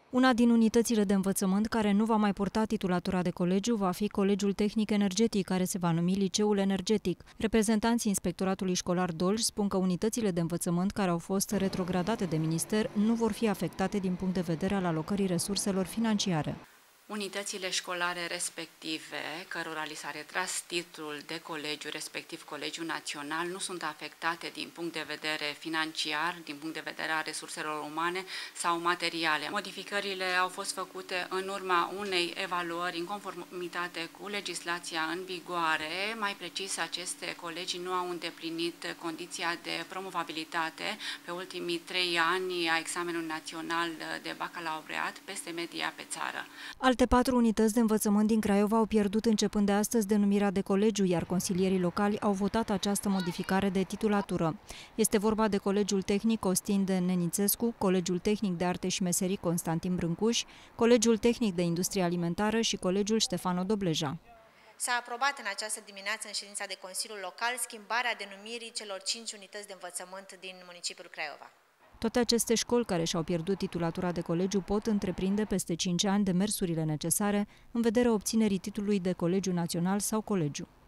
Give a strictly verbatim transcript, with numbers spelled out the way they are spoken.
Una din unitățile de învățământ care nu va mai purta titulatura de colegiu va fi Colegiul Tehnic Energetic, care se va numi Liceul Energetic. Reprezentanții Inspectoratului Școlar Dolj spun că unitățile de învățămănt care au fost retrogradate de minister nu vor fi afectate din punct de vedere al alocării resurselor financiare. Unitățile școlare respective, cărora li s-a retras titlul de colegiu, respectiv Colegiul Național, nu sunt afectate din punct de vedere financiar, din punct de vedere a resurselor umane sau materiale. Modificările au fost făcute în urma unei evaluări în conformitate cu legislația în vigoare. Mai precis, aceste colegii nu au îndeplinit condiția de promovabilitate pe ultimii trei ani a examenului național de bacalaureat peste media pe țară. Alte patru unități de învățământ din Craiova au pierdut începând de astăzi denumirea de colegiu, iar consilierii locali au votat această modificare de titulatură. Este vorba de Colegiul Tehnic Costin de Nenițescu, Colegiul Tehnic de Arte și Meserii Constantin Brâncuș, Colegiul Tehnic de Industrie Alimentară și Colegiul Ștefano Dobleja. S-a aprobat în această dimineață în ședința de Consiliul Local schimbarea denumirii celor cinci unități de învățământ din municipiul Craiova. Toate aceste școli care și-au pierdut titulatura de colegiu pot întreprinde peste cinci ani demersurile necesare în vederea obținerii titlului de colegiu național sau colegiu.